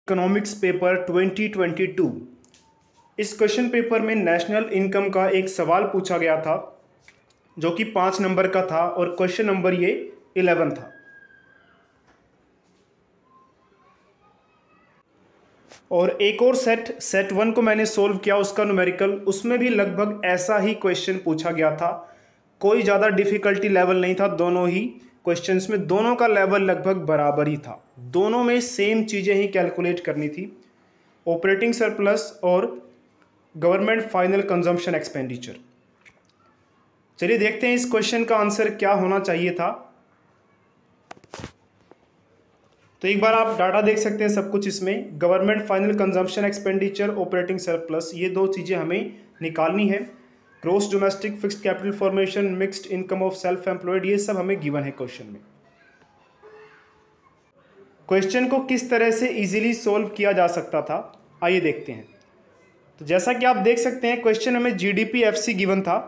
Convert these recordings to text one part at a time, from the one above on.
Economics paper 2022। इस question paper में national income का एक सवाल पूछा गया था जो कि 5 नंबर का था और क्वेश्चन नंबर ये 11 था। और एक और सेट 1 को मैंने सोल्व किया, उसका न्यूमेरिकल, उसमें भी लगभग ऐसा ही क्वेश्चन पूछा गया था। कोई ज़्यादा डिफ़िकल्टी लेवल नहीं था दोनों ही क्वेश्चंस में, दोनों का लेवल लगभग बराबर ही था। दोनों में सेम चीज़ें ही कैलकुलेट करनी थी, ऑपरेटिंग सरप्लस और गवर्नमेंट फाइनल कंजम्पशन एक्सपेंडिचर। चलिए देखते हैं इस क्वेश्चन का आंसर क्या होना चाहिए था। तो एक बार आप डाटा देख सकते हैं सब कुछ इसमें, government final consumption expenditure, operating surplus, ये दो चीज़ें हमें निकालनी है। Gross domestic fixed capital formation, mixed income of self employed, ये सब हमें गिवन है क्वेश्चन में। क्वेश्चन को किस तरह से इजीली सोल्व किया जा सकता था, आइए देखते हैं। तो जैसा कि आप देख सकते हैं क्वेश्चन हमें जीडीपी एफसी गिवन था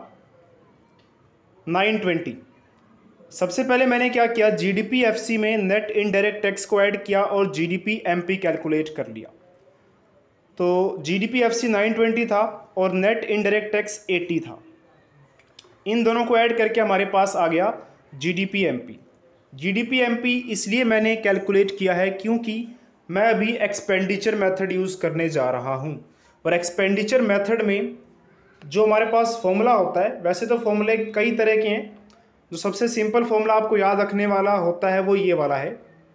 920। सबसे पहले मैंने क्या किया, जीडीपी एफसी में नेट इनडायरेक्ट टैक्स को ऐड किया और जीडीपी एमपी कैलकुलेट कर लिया। तो जीडीपी एफसी 920 था और नेट इनडायरेक्ट टैक्स 80 था। इन दोनों को ऐड करके हमारे पास आ गया जीडीपी एमपी। जीडीपी एमपी इसलिए मैंने कैलकुलेट किया है क्योंकि मैं अभी एक्सपेंडिचर मेथड यूज़ करने जा रहा हूँ, और एक्सपेंडिचर मेथड में जो हमारे पास फॉर्मूला होता है, वैसे तो फॉर्मूले कई तरह के हैं, जो सबसे सिंपल फॉर्मूला आपको याद रखने वाला होता है वो ये वाला है,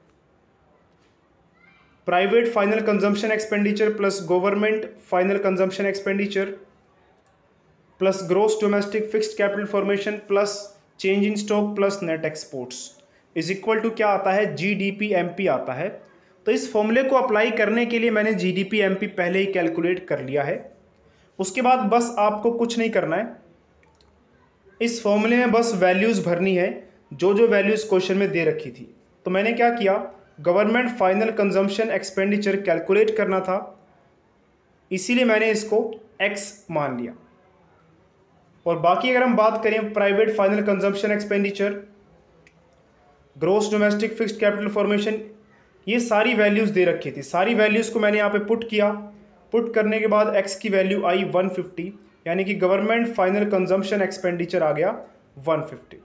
private final consumption expenditure plus government final consumption expenditure plus gross domestic fixed capital formation plus change in stock plus net exports is equal to क्या आता है, जीडीपी एमपी आता है। तो इस फॉर्मूले को अप्लाई करने के लिए मैंने जीडीपी एमपी पहले ही कैलकुलेट कर लिया है। उसके बाद बस आपको कुछ नहीं करना है, इस फॉर्मूले में बस वैल्यूज़ भरनी है जो जो वैल्यूज़ क्वेश्चन में दे रखी थी। तो मैंने क्या किया, government final consumption expenditure calculate करना था, इसीलिए मैंने इसको x मान लिया। और बाकी अगर हम बात करें private final consumption expenditure, gross domestic fixed capital formation, ये सारी वैल्यूज़ दे रखी थी। सारी वैल्यूज़ को मैंने यहाँ पे पुट किया। पुट करने के बाद x की वैल्यू आई 150, यानी कि गवर्नमेंट फाइनल कंजम्पशन एक्सपेंडिचर आ गया 150।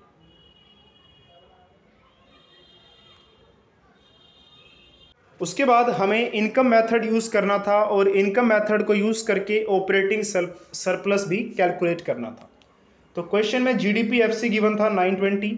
उसके बाद हमें इनकम मेथड यूज़ करना था और इनकम मेथड को यूज़ करके ऑपरेटिंग सरप्लस भी कैलकुलेट करना था। तो क्वेश्चन में जीडीपी एफसी गिवन था 920।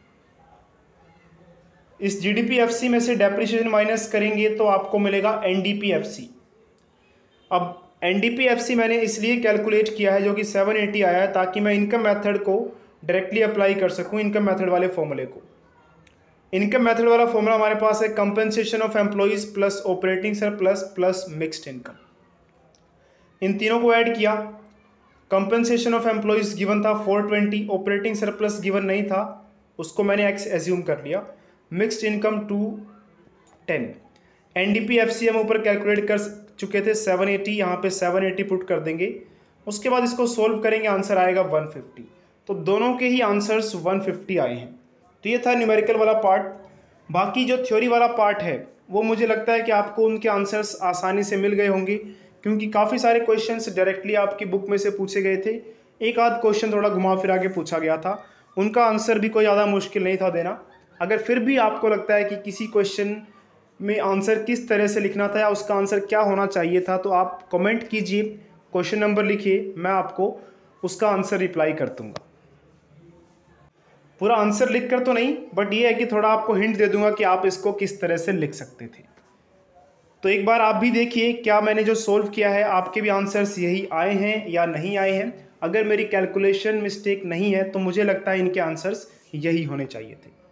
इस जीडीपी एफसी में से डेप्रिसिएशन माइनस करेंगे तो आपको मिलेगा एनडीपी एफसी। अब एनडीपी एफसी मैंने इसलिए कैलकुलेट किया है जो कि 780 आया है, ताकि मैं इनकम मेथड को डायरेक्टली अप्लाई कर सकूं, इनकम मेथड वाले फॉर्मूले को। इनकम मेथड वाला फॉर्मूला हमारे पास है compensation of employees plus operating surplus plus mixed income. इन तीनों को ऐड किया। कंपनसेशन ऑफ एम्प्लॉइज गिवन था 420, ऑपरेटिंग सरप्लस गिवन नहीं था, उसको मैंने एक्स एज्यूम कर लिया, मिक्स्ड इनकम 210। एनडीपी एफसी हम ऊपर कैलकुलेट कर चुके थे 780, यहाँ पे 780 पुट कर देंगे। उसके बाद इसको सोल्व करेंगे, आंसर आएगा 150। तो दोनों के ही आंसर्स 150 आए हैं। तो ये था न्यूमेरिकल वाला पार्ट। बाकी जो थ्योरी वाला पार्ट है वो मुझे लगता है कि आपको उनके आंसर्स आसानी से मिल गए होंगे, क्योंकि काफ़ी सारे क्वेश्चंस डायरेक्टली आपकी बुक में से पूछे गए थे। एक आध क्वेश्चन थोड़ा घुमा फिरा के पूछा गया था, उनका आंसर भी कोई ज़्यादा मुश्किल नहीं था देना। अगर फिर भी आपको लगता है कि किसी क्वेश्चन में आंसर किस तरह से लिखना था या उसका आंसर क्या होना चाहिए था, तो आप कमेंट कीजिए, क्वेश्चन नंबर लिखिए, मैं आपको उसका आंसर रिप्लाई कर दूँगा। पूरा आंसर लिख कर तो नहीं, बट ये है कि थोड़ा आपको हिंट दे दूंगा कि आप इसको किस तरह से लिख सकते थे। तो एक बार आप भी देखिए क्या मैंने जो सोल्व किया है, आपके भी आंसर्स यही आए हैं या नहीं आए हैं। अगर मेरी कैलकुलेशन मिस्टेक नहीं है तो मुझे लगता है इनके आंसर्स यही होने चाहिए थे।